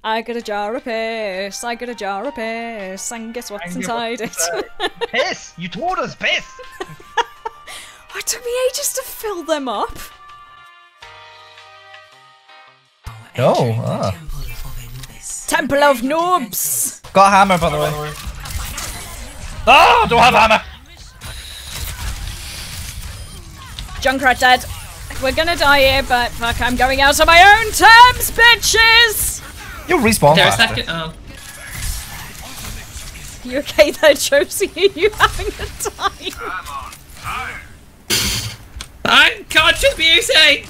I got a jar of piss, I got a jar of piss, and guess what's inside it? Piss! You told us piss! It took me ages to fill them up. Oh, Temple of Noobs! Got a hammer, by the way. Oh, don't have a hammer! Junkrat dead. We're gonna die here, but fuck, I'm going out on my own terms, bitches! You'll respawn. There's a second. Oh. You okay there, Josie? Are you having a time? I'm contributing!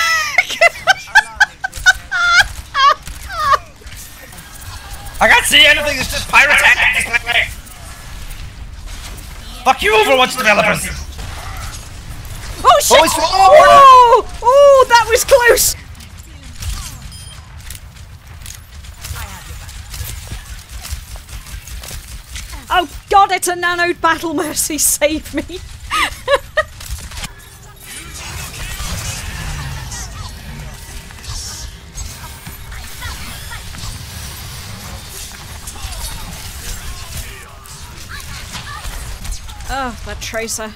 I can't see anything, it's just pyrotechnics! Fuck you, Overwatch developers! Oh shit! Oh, that was close! Oh god, it's a nanoed battle, Mercy, save me! Oh, that tracer.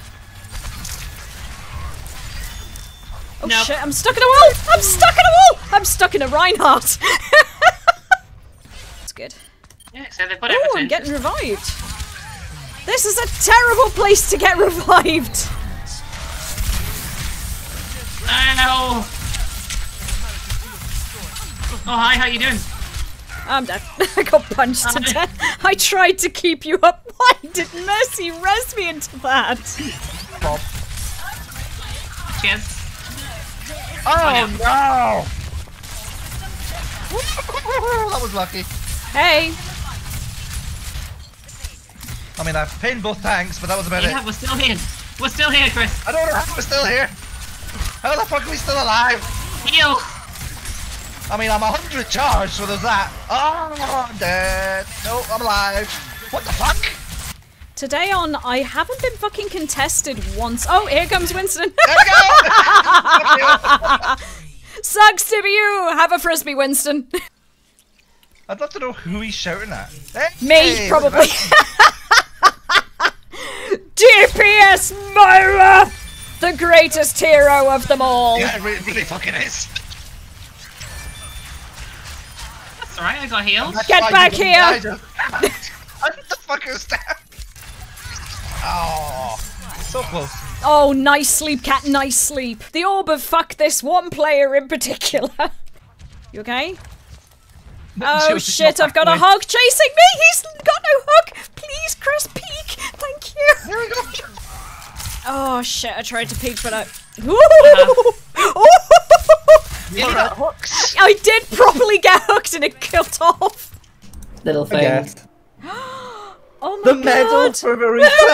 Oh nope. Shit, I'm stuck in a wall! I'm stuck in a wall! I'm stuck in a Reinhardt! That's good. Yeah, so they put Oh, everything. I'm getting revived. This is a terrible place to get revived! Ow! Oh, hi, how you doing? I'm dead. I got punched to death. I tried to keep you up. Why did Mercy res me into that? Bob. Cheers. Oh no! That was lucky. Hey! I mean, I've pinned both tanks, but that was about Yeah, it. we're still here. We're still here, Chris. I don't know how we're still here. How the fuck are we still alive? Heal! I mean, I'm 100 charged, so there's that. Oh, I'm dead. No, I'm alive. What the fuck? Today on I haven't been fucking contested once. Oh, here comes Winston. There we go! Sucks to be you. Have a frisbee, Winston. I'd love to know who he's shouting at. Hey, Me, probably. DPS Myra! The greatest hero of them all. Yeah, it really fucking is. That's alright, I got healed. Get back here! What the fuck is that? Oh, so close. Oh, nice sleep, cat, nice sleep. The orb of fuck this one player in particular. You okay? Oh shit, I've got a hog chasing me! He's got no hook! Please, Chris, peek! Thank you! Here we go! Oh shit, I tried to peek, but I... You got hooks! I did properly get hooked and it cut off! Little I guess. Oh my The god! medal for Marie. The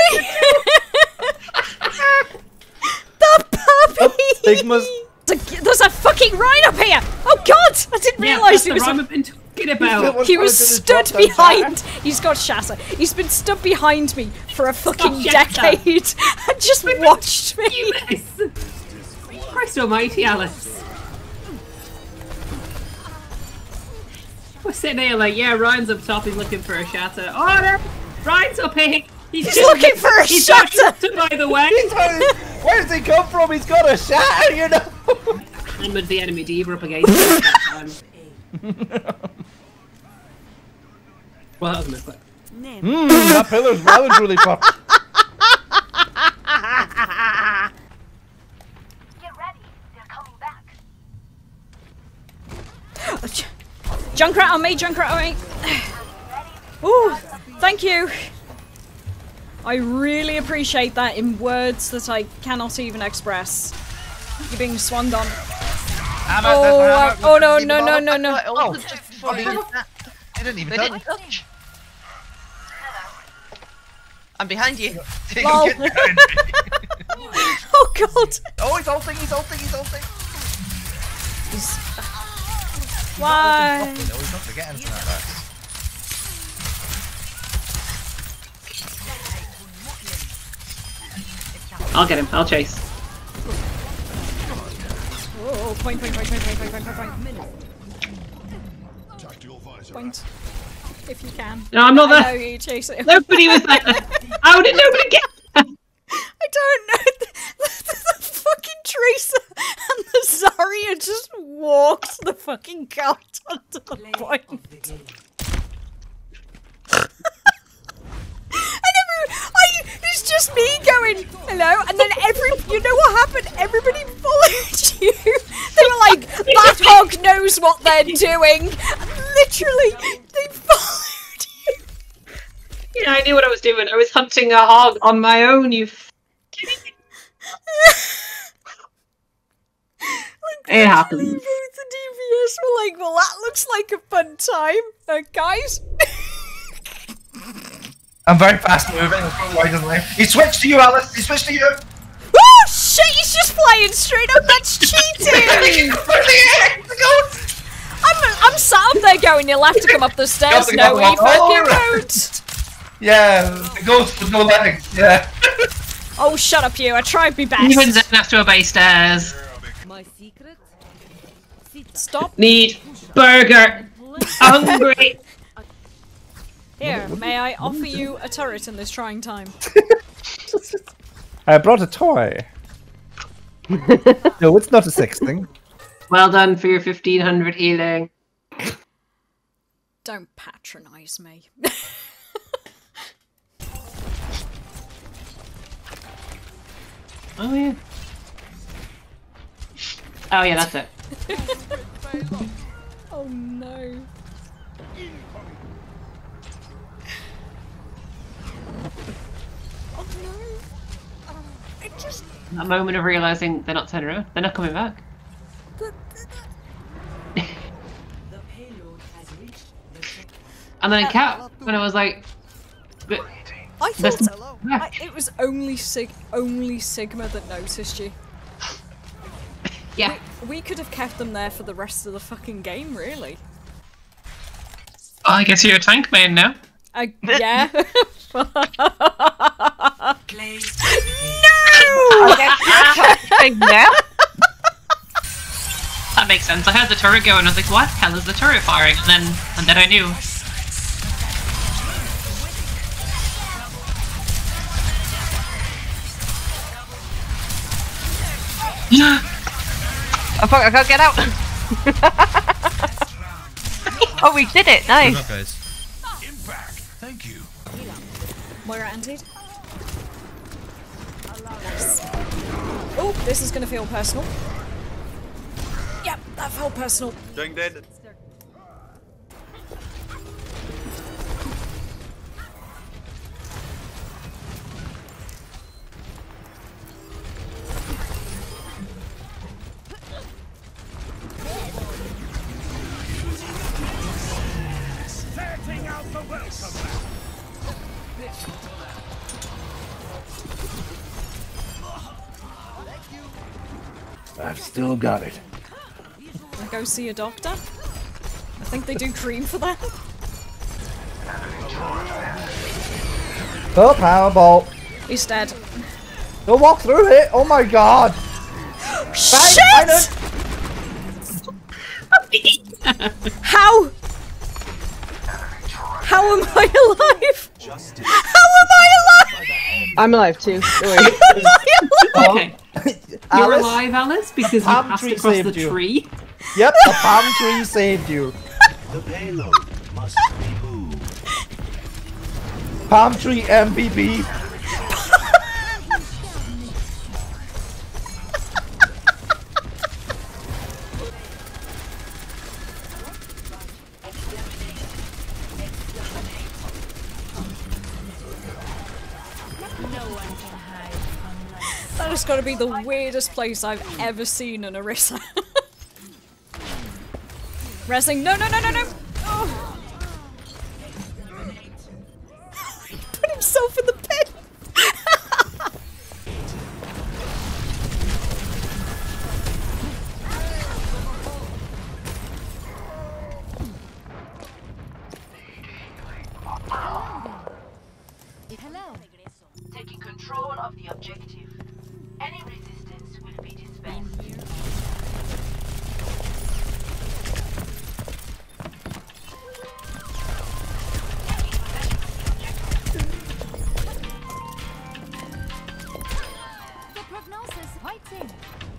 puppy! The puppy! Stigmas. There's a fucking Rhine up here! Oh god! I didn't realise he was... I've been talking about. He was stood behind. He's got shatter. He's been stood behind me for a fucking decade and just watched me. You miss. Christ almighty, Alice. We're sitting here like, yeah, Ryan's up top, he's looking for a shatter. Oh no! Ryan's up here! He's looking for a shatter! By the way! Where does he come from? He's got a shatter, you know! And with the enemy D, we're up against him at that time. Well, that was a misclick. That pillar's well and truly fucked. Get ready, they're coming back. Junkrat on me, Junkrat on me. Ooh, thank you. I really appreciate that in words that I cannot even express. You're being swung on. Oh no, no, no, no, no. Oh, I didn't even touch. I'm behind you. Lol. Oh god. Oh, he's ulting, he's ulting, he's ulting. Why? No, he's not forgetting to that. I'll get him, I'll chase. Oh, point, point, point, point, point, point, point, point, point. Point. If you can. No, I'm not I know there. you chase it. Nobody was there. How did nobody get there? I don't know. The fucking Tracer and the Zarya just walked the fucking cart onto the point. It's just me going, hello, and then you know what happened? Everybody followed you. They were like, that hog knows what they're doing. And literally, they followed you. Yeah, I knew what I was doing. I was hunting a hog on my own, you It happens. Both the DPS were like, well, that looks like a fun time. Guys? I'm very fast moving. That's probably why he doesn't like. He switched to you, Alice. He switched to you. Oh shit! He's just flying straight up. That's cheating. I'm sat up there going, you'll have to come up the stairs. No, he fucking won't. Yeah, the ghost with no legs. Yeah. Oh, shut up, you! I tried my best. Even Zen has to obey stairs. Stop. Need burger. Hungry. Here, may I offer you a turret in this trying time? I brought a toy. No, it's not a sex thing. Well done for your 1500 healing. Don't patronize me. Oh yeah. Oh yeah, that's it. Oh no. Oh no. I just... That moment of realizing they're not turning around. They're not coming back. And then Cat, when I was like, I thought it was only Sigma that noticed you. yeah. We could have kept them there for the rest of the fucking game, really. I guess you're a tank main now. Yeah. No! Now? That makes sense. I heard the turret go and I was like, what the hell is the turret firing? And then I knew. Oh fuck, I can't get out! Oh, we did it! Nice! Good luck, guys. Impact. Thank you. Moira antied. Nice. Oh, this is gonna feel personal. Yep, that felt personal. Doing dead. Setting out the welcome mat. I've still got it. Go see a doctor. I think they do cream for that. Oh, Powerball. He's dead. Don't walk through it. Oh my god. Shit! How? How am I alive? How am I alive? I'm alive too. Okay. You're alive, Alice, because you passed across the tree. Yep, a palm tree saved you. The payload must be moved. Palm tree MVP. That has got to be the weirdest place I've ever seen an Orisa. Wrestling. No, no, no, no, no! Oh. He put himself in the pit! Hello. Taking control of the objective. Any resistance will be dispelled. prognosis fighting.